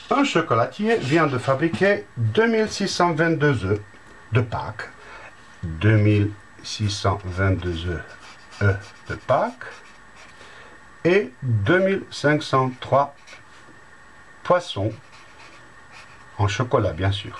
Un chocolatier vient de fabriquer 2622 œufs de Pâques. 2622 œufs de Pâques et 2503 poissons en chocolat, bien sûr.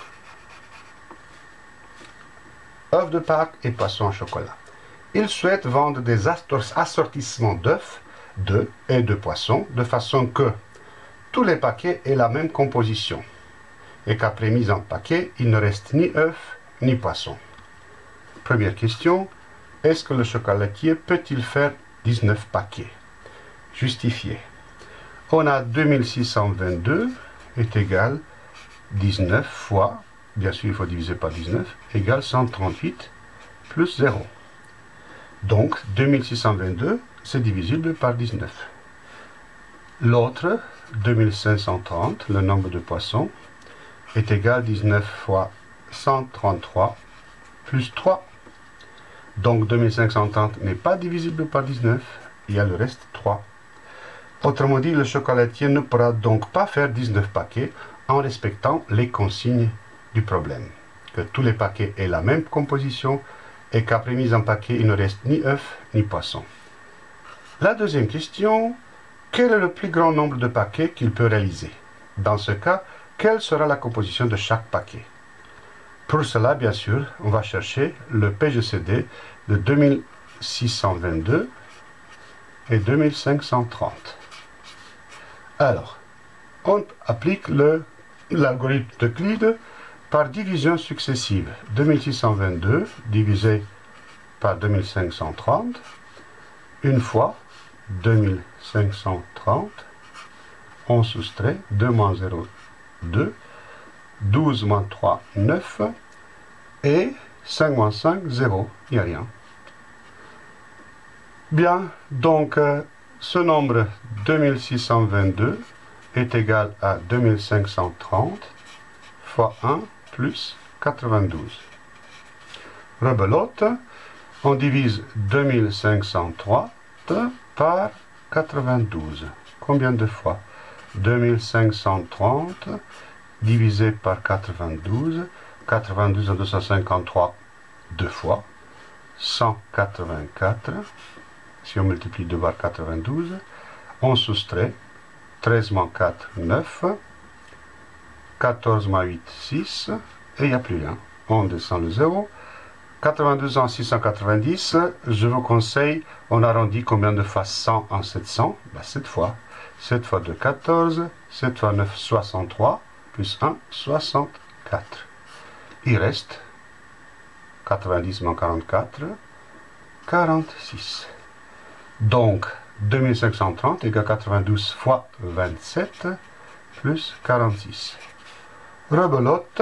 Œufs de Pâques et poissons en chocolat. Il souhaite vendre des assortissements d'œufs, d'œufs et de poissons de façon que tous les paquets aient la même composition et qu'après mise en paquet, il ne reste ni œufs ni poissons. Première question, est-ce que le chocolatier peut-il faire 19 paquets? Justifié. On a 2622 est égal 19 fois, bien sûr il faut diviser par 19, égale 138 plus 0. Donc 2622 c'est divisible par 19. L'autre, 2530, le nombre de poissons, est égal 19 fois 133 plus 3. Donc 2530 n'est pas divisible par 19, il y a le reste 3. Autrement dit, le chocolatier ne pourra donc pas faire 19 paquets en respectant les consignes du problème. Que tous les paquets aient la même composition et qu'après mise en paquet, il ne reste ni œufs ni poissons. La deuxième question, quel est le plus grand nombre de paquets qu'il peut réaliser? Dans ce cas, quelle sera la composition de chaque paquet? Pour cela, bien sûr, on va chercher le PGCD de 2622 et 2530. Alors, on applique l'algorithme d'Euclide par division successive. 2622 divisé par 2530, une fois 2530, on soustrait 2 moins 0, 2, 12 moins 3, 9, et 5 moins 5, 0, il n'y a rien. Bien, donc ce nombre 2622 est égal à 2530 fois 1 plus 92. Rebelote, on divise 2530 par 92. Combien de fois? 2530 divisé par 92. 92 à 253, deux fois. 184. Si on multiplie 2 par 92, on soustrait 13 moins 4, 9. 14 moins 8, 6. Et il n'y a plus rien. On descend le 0. 92 en 690, je vous conseille, on arrondit combien de fois 100 en 700? 7 fois. 7 fois 2, 14. 7 fois 9, 63. Plus 1, 64. Il reste 90 moins 44, 46. Donc, 2530 égale 92 fois 27 plus 46. Rebelote,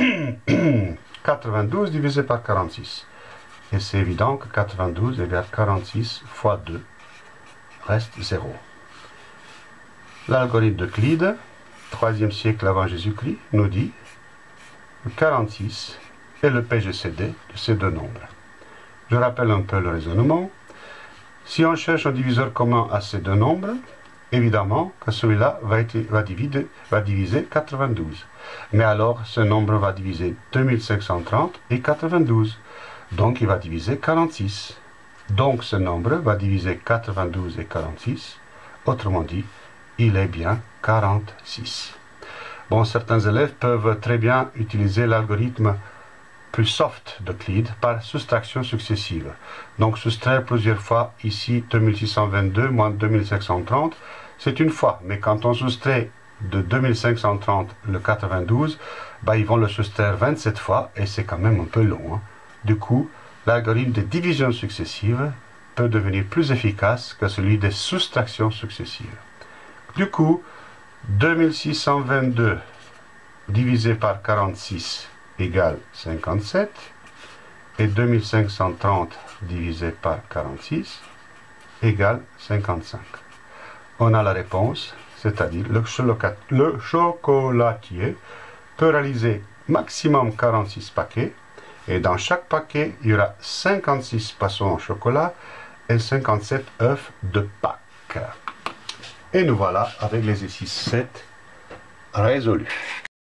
92 divisé par 46. Et c'est évident que 92 égale 46 fois 2 reste 0. L'algorithme d'Euclide, 3e siècle avant Jésus-Christ, nous dit que 46 est le PGCD de ces deux nombres. Je rappelle un peu le raisonnement. Si on cherche un diviseur commun à ces deux nombres, évidemment que celui-là va diviser 92. Mais alors, ce nombre va diviser 2530 et 92. Donc, il va diviser 46. Donc, ce nombre va diviser 92 et 46. Autrement dit, il est bien 46. Bon, certains élèves peuvent très bien utiliser l'algorithme plus soft d'Euclide par soustraction successive. Donc, soustraire plusieurs fois ici 2622 moins 2530, c'est une fois. Mais quand on soustrait de 2530 le 92, ils vont le soustraire 27 fois et c'est quand même un peu long. Du coup, l'algorithme de division successive peut devenir plus efficace que celui des soustractions successives. Du coup, 2622 divisé par 46 égale 57 et 2530 divisé par 46 égale 55. On a la réponse, c'est-à-dire le chocolatier peut réaliser maximum 46 paquets et dans chaque paquet, il y aura 56 poissons en chocolat et 57 œufs de Pâques. Et nous voilà avec l'exercice 7 résolu.